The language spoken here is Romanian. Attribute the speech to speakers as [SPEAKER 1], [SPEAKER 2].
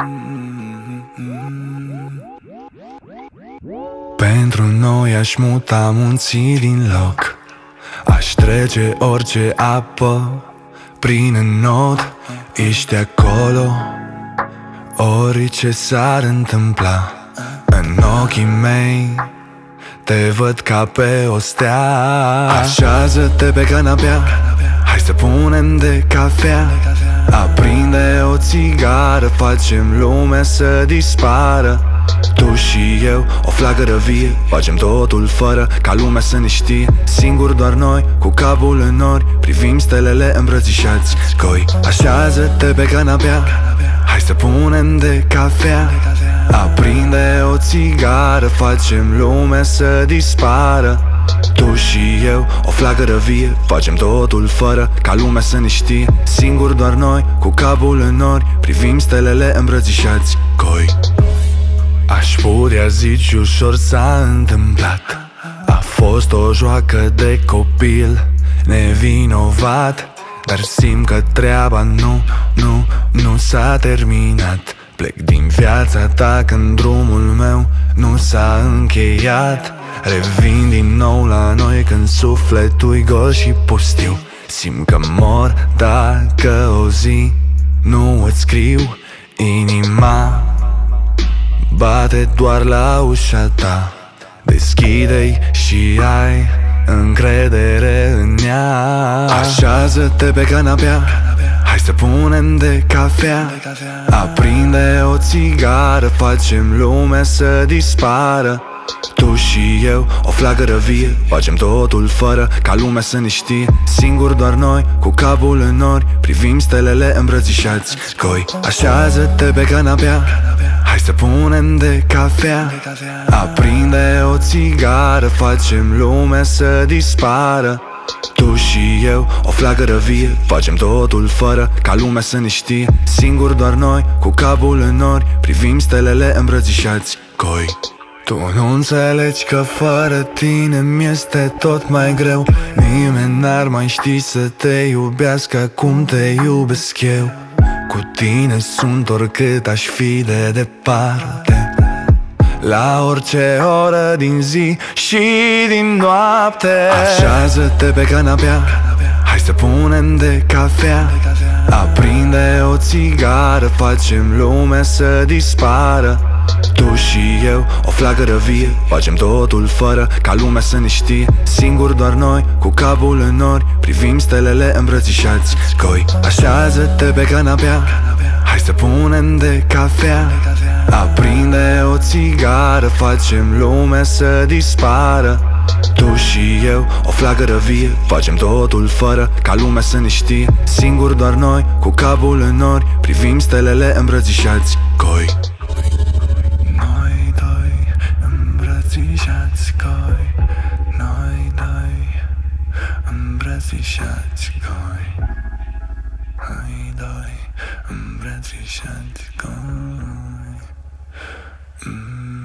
[SPEAKER 1] Pentru noi aș muta munții din loc, aș trece orice apă prin înod. Ești acolo, orice s-ar întâmpla. În ochii mei te văd ca pe o stea. Așează-te pe canapea, hai să punem de cafea. Aprinde o țigară, facem lumea să dispară. Tu și eu, o flacără vie, facem totul fără ca lumea să ne știe. Singuri doar noi, cu capul în nori, privim stelele îmbrățișați coi. Așează-te pe canapea, hai să punem de cafea. Aprinde o țigară, facem lumea să dispară. Tu și eu, o flacără vie, facem totul fără ca lumea să ne știe. Singuri doar noi, cu capul în nori, privim stelele îmbrățișați coi. Aș putea zici ușor s-a întâmplat, a fost o joacă de copil nevinovat. Dar simt că treaba nu s-a terminat. Plec din viața ta când drumul meu nu s-a încheiat. Revin din nou la noi când sufletul-i gol și pustiu. Simt că mor dacă o zi nu îți scriu. Inima bate doar la ușa ta, deschide-i și ai încredere în ea. Așează-te pe canapea, hai să punem de cafea. Aprinde o țigară, facem lumea să dispară. Tu și eu, o flacără vie, facem totul fără ca lumea să ne știe. Singuri doar noi, cu capul în nori, privim stelele îmbrățișați coi. Așează-te pe canapea, hai să punem de cafea. Aprinde o țigară, facem lumea să dispară. Tu și eu, o flacără vie, facem totul fără ca lumea să ne știe. Singuri doar noi, cu capul în nori, privim stelele îmbrățișați coi. Tu nu înțelegi că fără tine mi-este tot mai greu. Nimeni n-ar mai ști să te iubească cum te iubesc eu. Cu tine sunt oricât aș fi de departe, la orice oră din zi și din noapte. Așează-te pe canapea, hai să punem de cafea. Aprinde o țigară, facem lumea să dispară. Tu și eu, o flacără vie, facem totul fără ca lumea să ne știe. Singuri doar noi, cu capul în nori, privim stelele îmbrățișați coi. Așează-te pe canapea, hai să punem de cafea. Aprinde o țigară, facem lumea să dispară. Tu și eu, o flacără vie, facem totul fără ca lumea să ne știe. Singuri doar noi, cu capul în nori, privim stelele îmbrățișați coi. Noi doi îmbrățișați coi. Noi doi îmbrățișați coi. Noi doi îmbrățișați coi.